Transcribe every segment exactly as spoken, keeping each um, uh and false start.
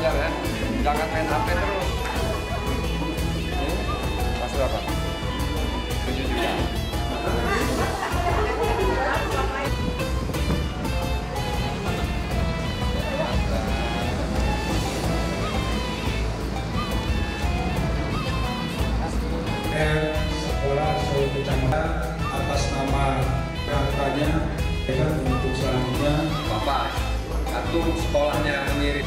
belajar ya, jangan main H P terus. Ini Mas berapa? tujuh juta. Sekolah Solo Kecamatan atas nama kakaknya dengan untuk selanjutnya Bapak, satu sekolahnya mirip.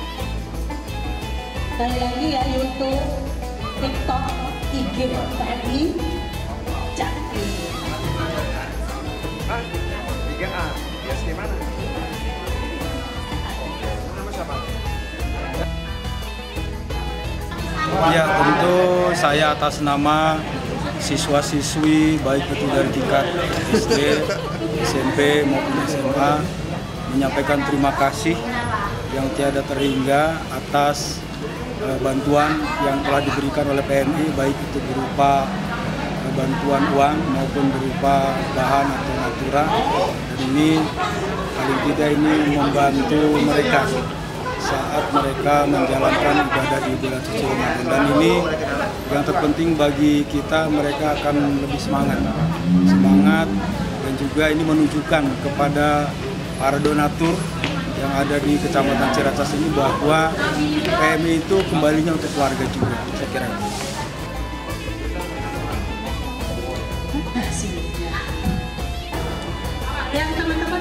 Sekali lagi ya, YouTube, TikTok, I G P M I, Jakti. Ah, tiga A, ya gimana? Nama siapa? Ya, tentu saya atas nama siswa-siswi baik itu dari tingkat S D, S M P maupun S M A menyampaikan terima kasih yang tiada terhingga atas uh, bantuan yang telah diberikan oleh P M I, baik itu berupa uh, bantuan uang maupun berupa bahan atau natura. Dan ini paling tidak ini membantu mereka saat mereka menjalankan ibadah di bulan suci Ramadan. Dan ini yang terpenting bagi kita, mereka akan lebih semangat semangat dan juga ini menunjukkan kepada para donatur yang ada di Kecamatan Ciracas ini bahwa P M I itu kembalinya untuk keluarga juga, saya kira. Yang teman-teman